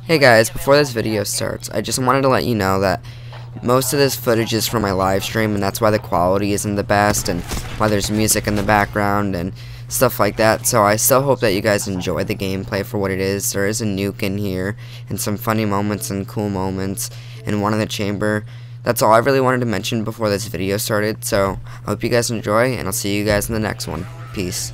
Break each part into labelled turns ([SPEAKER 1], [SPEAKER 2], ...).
[SPEAKER 1] Hey guys, before this video starts, I just wanted to let you know that most of this footage is from my live stream, and that's why the quality isn't the best, and why there's music in the background and stuff like that. So I still hope that you guys enjoy the gameplay for what it is. There is a nuke in here, and some funny moments and cool moments, and one in the chamber. That's all I really wanted to mention before this video started, so I hope you guys enjoy, and I'll see you guys in the next one. Peace.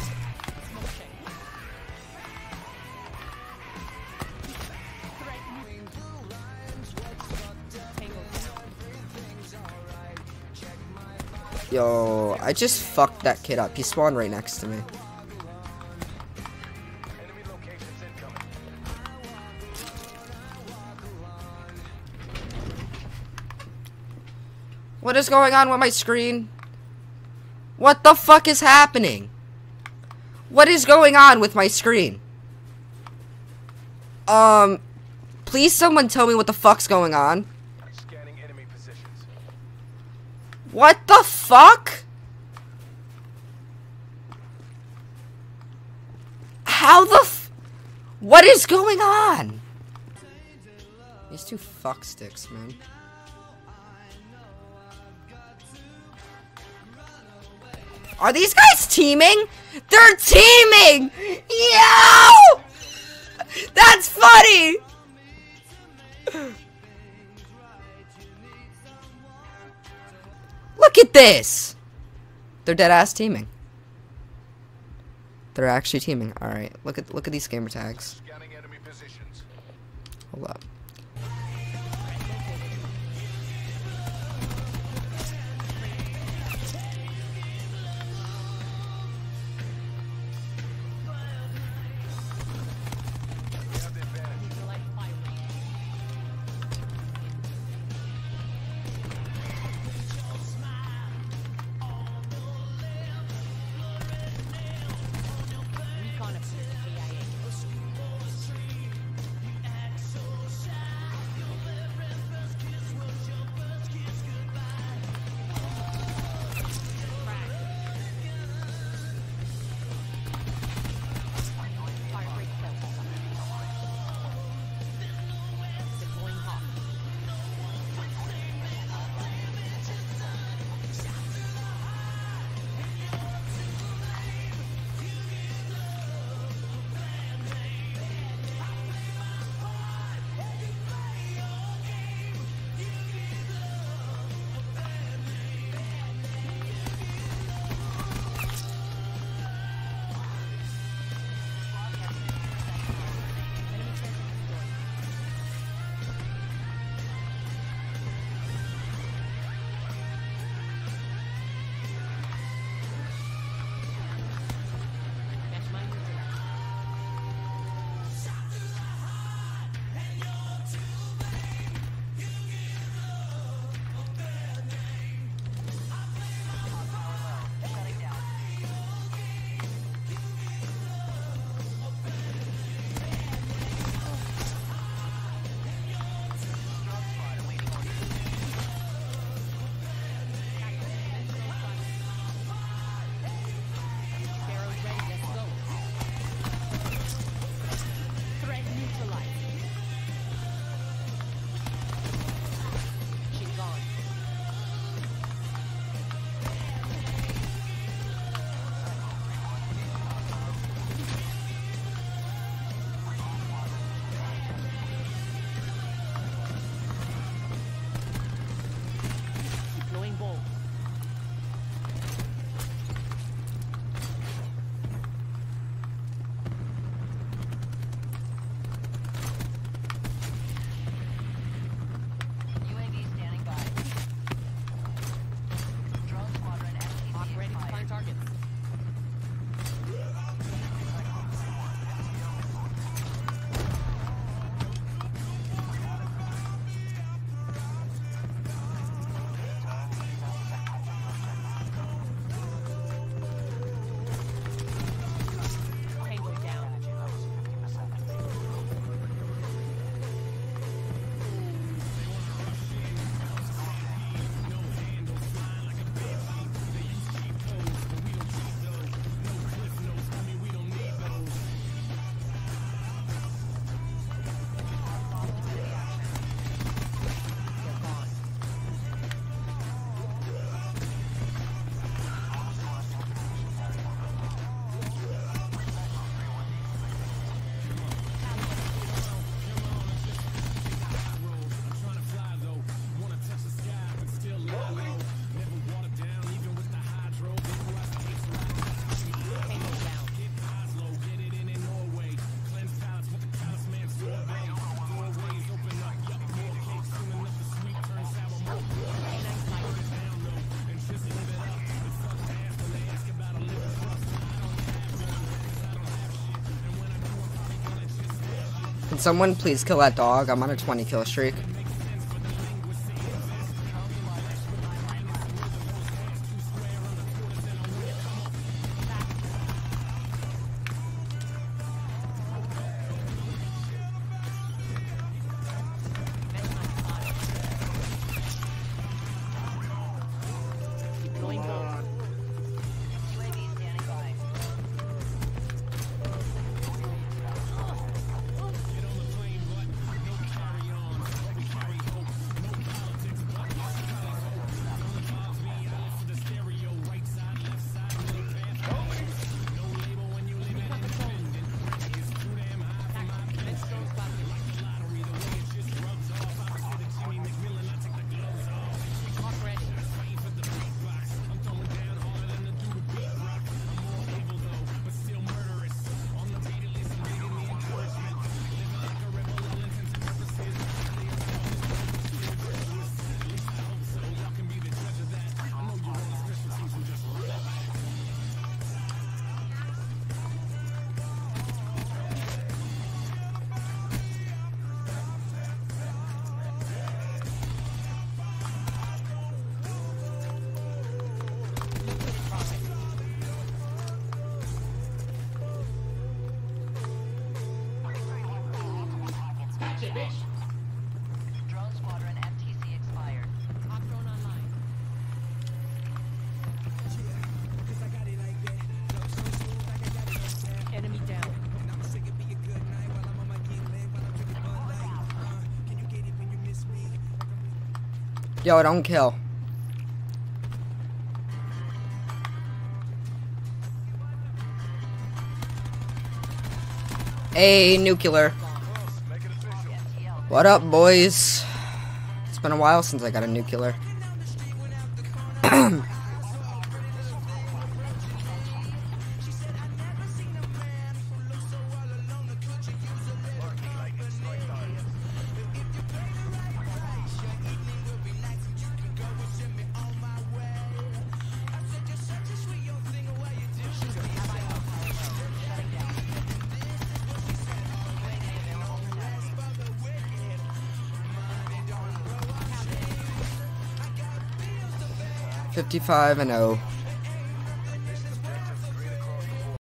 [SPEAKER 1] Yo, I just fucked that kid up. He spawned right next to me. What is going on with my screen? What the fuck is happening? What is going on with my screen? Please someone tell me what the fuck's going on. What the fuck? How the what is going on? These two fuck sticks, man. Are these guys teaming? They're teaming! Yo! That's funny! Look at this! They're dead ass teaming. They're actually teaming. Alright, look at these gamer tags. Hold up. someone please kill that dog? I'm on a 20 kill streak.
[SPEAKER 2] Drone squadron FTC expired. Hot drone online. Enemy down.
[SPEAKER 1] Yo, don't kill. Hey, nuclear. What up, boys? It's been a while since I got a nuclear. $55-0.